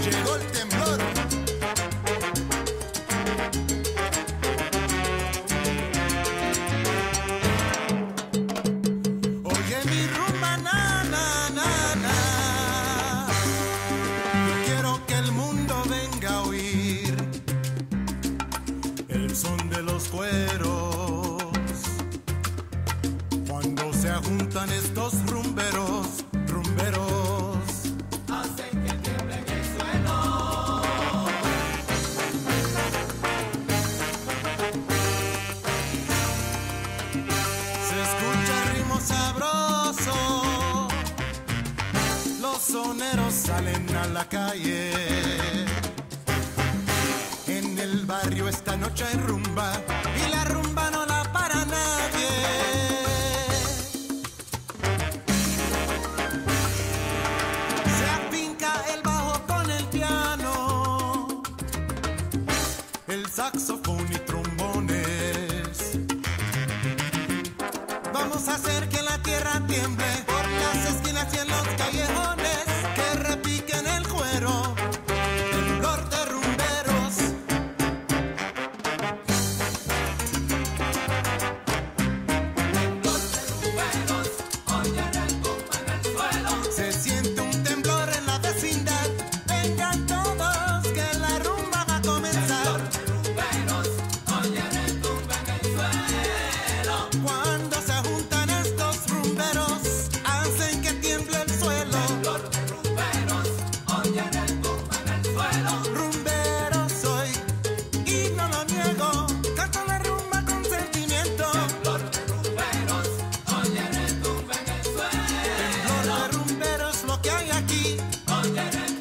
Llegó el temblor. Oye mi rumba, na, na, na, na. Yo quiero que el mundo venga a oír el son de los cueros. Cuando se juntan estos rumberos, rumberos, hacen que tiemble en el suelo. Se escucha el ritmo sabroso, los soneros salen a la calle. En el barrio esta noche hay rumba y la rumba no la para nadie. Se afinca el bajo con el piano, el saxofón y trombones. Vamos a hacer que la tierra tiemble por las esquinas y en los callejones, que repiquen el cuero, temblor de rumberos. Temblor de rumberos, oyen el tumba en el suelo. Se siente un temblor en la vecindad, vengan todos que la rumba va a comenzar. Temblor de rumberos, oyen el tumba en el suelo. Cuando se juntan estos rumberos, hacen que tiemble el suelo. Temblor de rumberos, oyen el tumba en el suelo. Rumbero soy y no lo niego, canto la rumba con sentimiento. Temblor de rumberos, oyen el tumba en el suelo. Temblor de rumberos lo que hay aquí. Oyen el